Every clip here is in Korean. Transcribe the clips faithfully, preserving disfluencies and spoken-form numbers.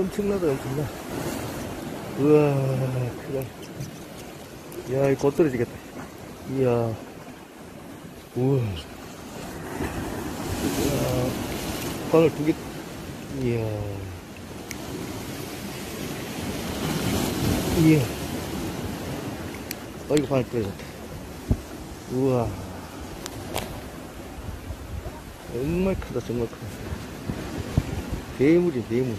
엄청나다, 엄청나. 우와, 크다. 이야, 이거 곧 떨어지겠다. 이야, 우와. 이야, 바늘 두 개, 이야. 이야. 아, 이거 바늘 떨어졌다. 우와. 정말 크다, 정말 크다. 대물이, 대물.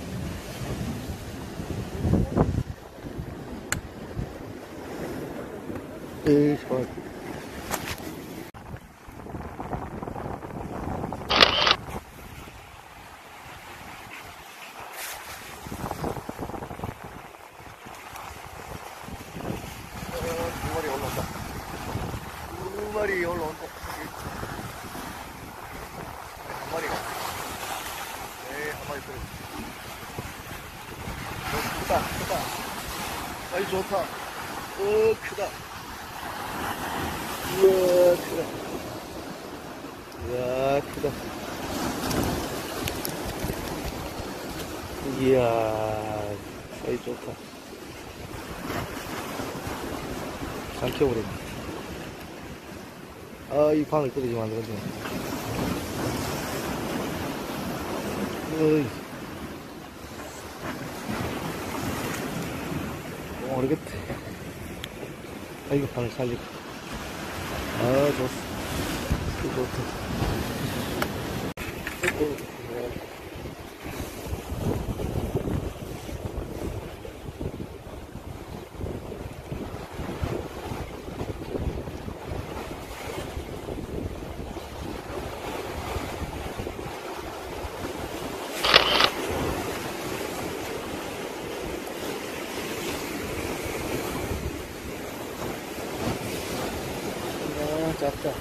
에이, 좋아. 두 마리 올라온다. 두 마리 올라온다. 한 마리가. 네, 한 마리 떨어졌어. 어, 크다, 크다. 아이, 좋다. 어, 크다. 우와, 크다. 이야, 크다. 이야, 사이 좋다. 삼켜버렸네. 아, 이 방을 떨어지면 안 되거든. 어이. 모르겠다. 아, 이거 방을 살리고. 아, 좋았어. 이거 좋다. 어, 아, 작다.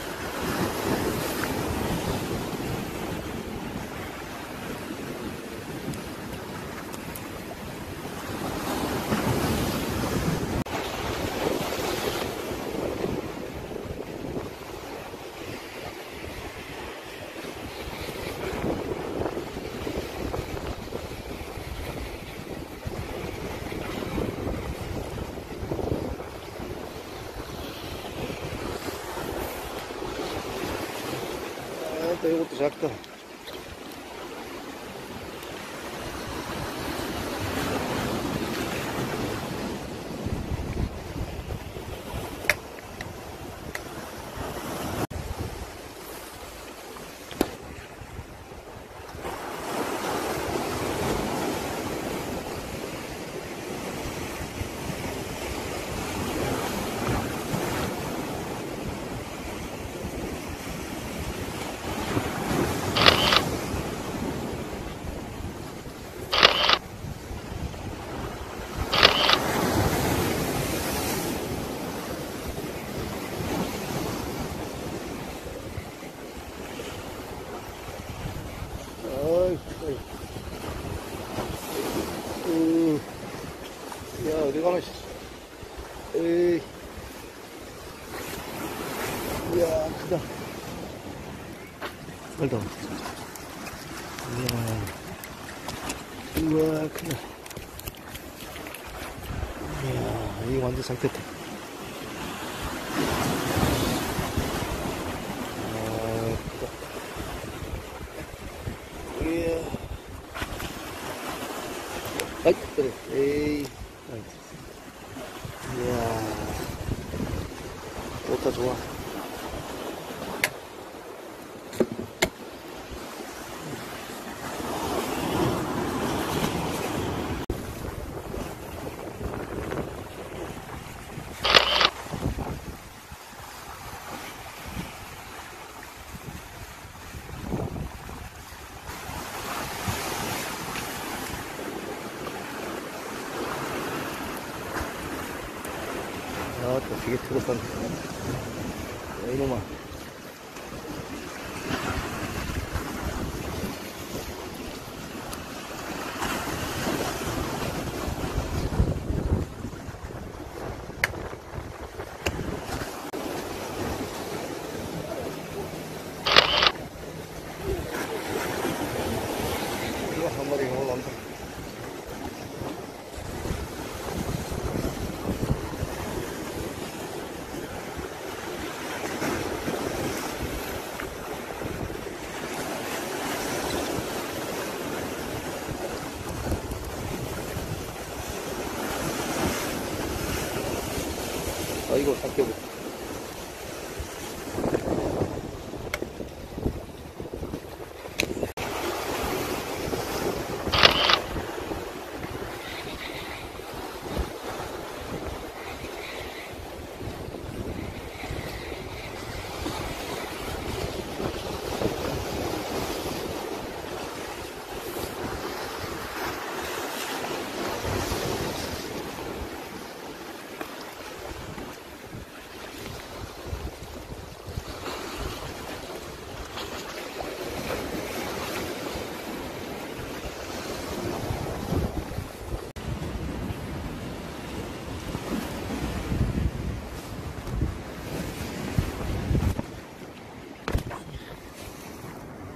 아, 또 이것도 작다. 어이, 어이. 으, 야, 어디 가노, 씨. 에이. 이야, 크다. 빨다. 이야. 우와, 크다. 이야, 이거 완전 상태다. 아, 크다. 이야. 아이, 그래. 에이. 아이. 이야. 좋다, 좋아. 아, 또 되게 트겁다. 이놈아. 이거 한 마리 올라온다. 이거 삭혀볼게.